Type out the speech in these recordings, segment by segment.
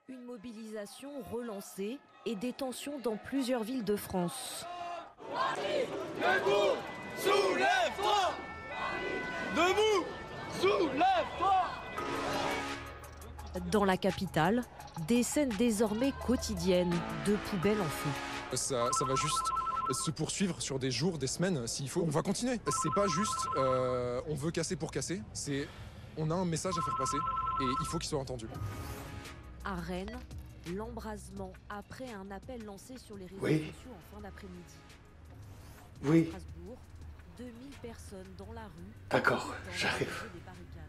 Une mobilisation relancée et des tensions dans plusieurs villes de France. Debout, soulève-toi! Debout, soulève-toi! Dans la capitale, des scènes désormais quotidiennes de poubelles en feu. Ça va juste se poursuivre sur des jours, des semaines, s'il faut. On va continuer. C'est pas juste on veut casser pour casser, c'est on a un message à faire passer et il faut qu'il soit entendu. À Rennes, l'embrasement après un appel lancé sur les réseaux sociaux en fin d'après-midi. Oui. À Strasbourg, 2000 personnes dans la rue. D'accord, j'arrive. Des barricades.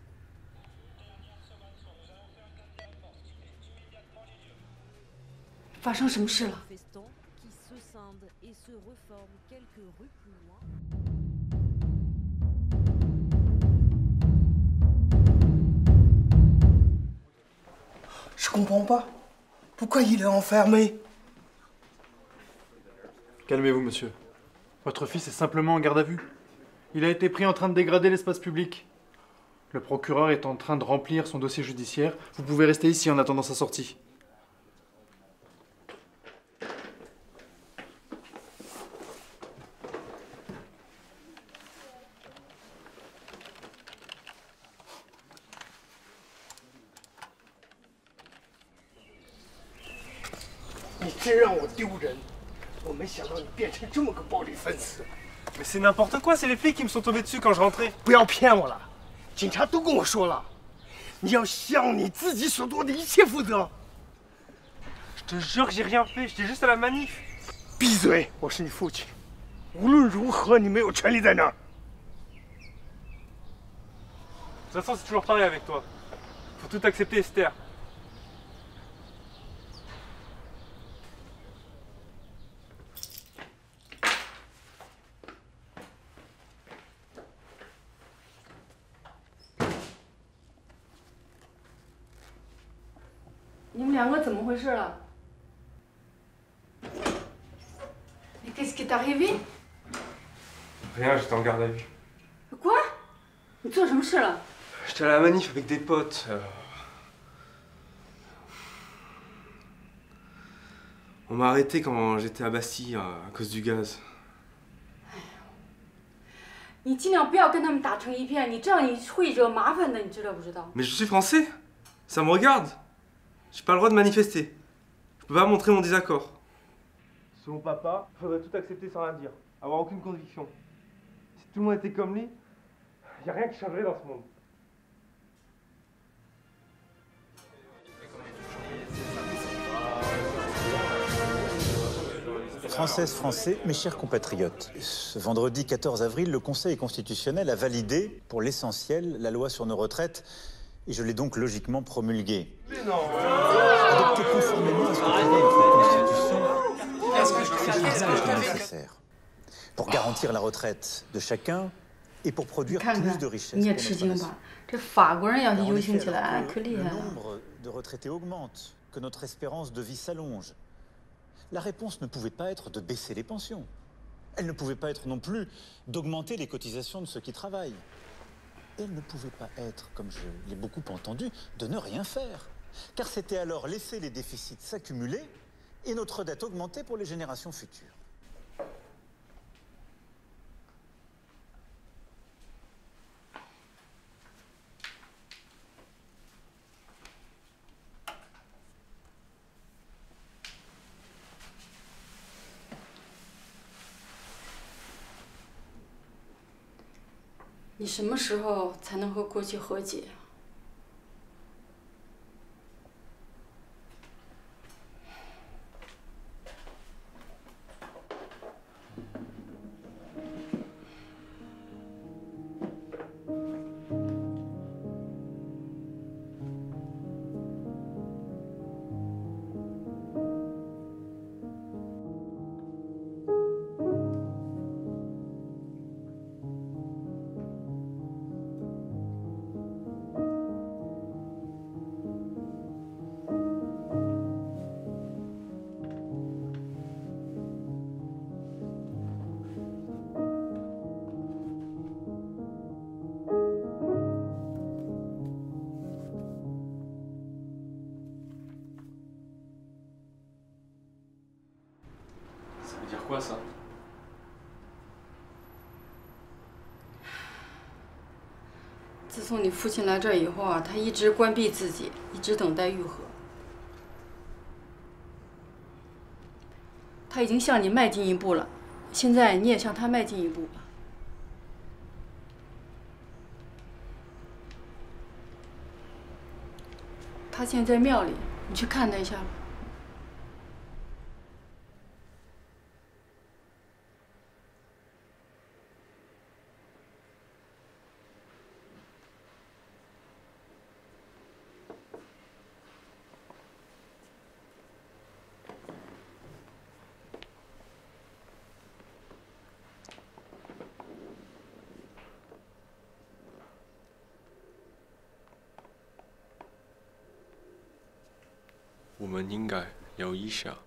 发生什么事了？ Manifestants qui se scindent et se reforment quelques rues plus loin. Je comprends pas. Pourquoi il est enfermé? Calmez-vous, monsieur. Votre fils est simplement en garde à vue. Il a été pris en train de dégrader l'espace public. Le procureur est en train de remplir son dossier judiciaire. Vous pouvez rester ici en attendant sa sortie. Mais c'est n'importe quoi, c'est les flics qui me sont tombés dessus quand je rentrais. 不要骗我了，警察都跟我说了，你要向你自己所做的一切负责。 Je te jure que j'ai rien fait, j'étais juste à la manif. 闭嘴！我是你父亲，无论如何你没有权利在那儿。 De toute façon, c'est toujours pareil avec toi. Faut tout accepter et se taire. Qu'est-ce qui est arrivé? Rien, j'étais en garde à vue. Quoi? 你做什么事了？ J'étais à la manif avec des potes. On m'a arrêté quand j'étais à Bastille à cause du gaz. 你尽量不要跟他们打成一片，你这样你会惹麻烦的，你知道不知道？ Mais je suis français. Ça me regarde. J'ai pas le droit de manifester. Je peux pas montrer mon désaccord. Selon papa, il faudrait tout accepter sans rien dire. Avoir aucune conviction. Si tout le monde était comme lui, y a rien qui changerait dans ce monde. Françaises, Français, mes chers compatriotes, ce vendredi 14 avril, le Conseil constitutionnel a validé, pour l'essentiel, la loi sur nos retraites, et je l'ai donc logiquement promulguée. Mais non. Adoptée conformément à ce que prévoit notre Constitution, c'est nécessaire pour garantir la retraite de chacun et pour produire 看 plus 看 de richesses 你也 pour 吃 notre 惊 nation. 吧？这法国人要是 En 游 effet, 行起来， alors 可 que 厉害 le 了。 nombre de retraités augmente, que notre espérance de vie s'allonge, la réponse ne pouvait pas être de baisser les pensions. Elle ne pouvait pas être non plus d'augmenter les cotisations de ceux qui travaillent. Et elle ne pouvait pas être, comme je l'ai beaucoup entendu, de ne rien faire. Car c'était alors laisser les déficits s'accumuler et notre dette augmenter pour les générations futures. « 你什么时候才能和过去和解？ veut dire quoi ça? 自从你父亲来这以后啊，他一直关闭自己，一直等待愈合。他已经向你迈进一步了，现在你也向他迈进一步吧。他现在在庙里，你去看他一下吧。 我们应该聊一下。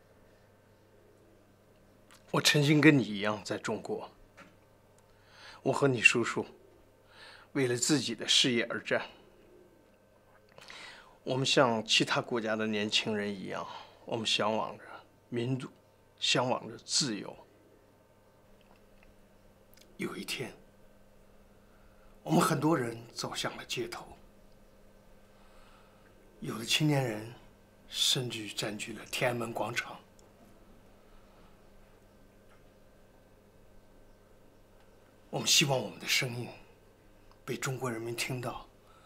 我曾经跟你一样在中国，我和你叔叔为了自己的事业而战。我们像其他国家的年轻人一样，我们向往着民主，向往着自由。有一天，我们很多人走向了街头，有的青年人甚至占据了天安门广场。我们希望我们的声音被中国人民听到，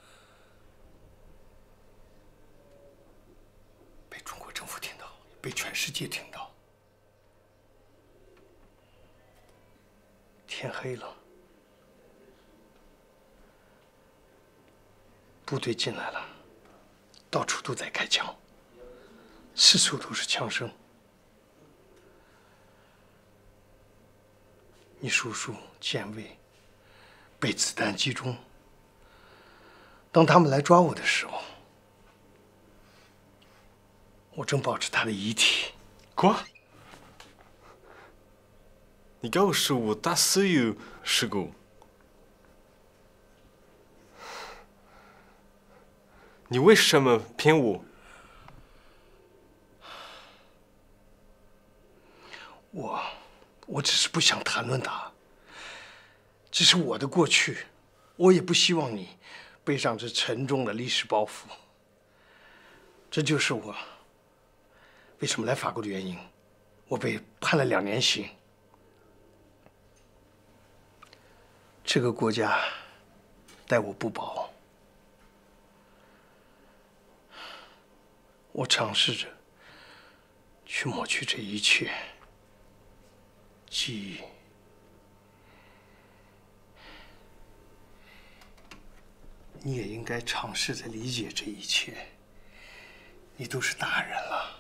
被中国政府听到，被全世界听到。天黑了，部队进来了，到处都在开枪，四处都是枪声。你叔叔建卫被子弹击中，当他们来抓我的时候，我正抱着他的遗体。 quoi？ 你告诉我他是有事故？你为什么骗我？ 我只是不想谈论他，这是我的过去，我也不希望你背上这沉重的历史包袱。这就是我为什么来法国的原因。我被判了2年刑。这个国家待我不薄，我尝试着去抹去这一切记忆。你也应该尝试着理解这一切。你都是大人了，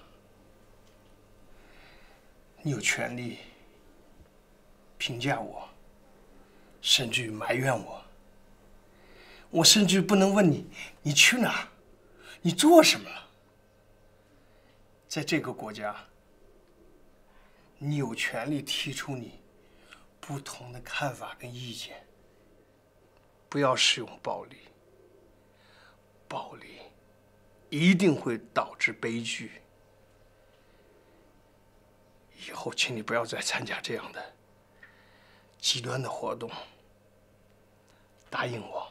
你有权利评价我，甚至于埋怨我。我甚至不能问你，你去哪儿？你做什么了？在这个国家，你有权利提出你不同的看法跟意见。不要使用暴力，暴力一定会导致悲剧。以后，请你不要再参加这样的极端的活动。答应我。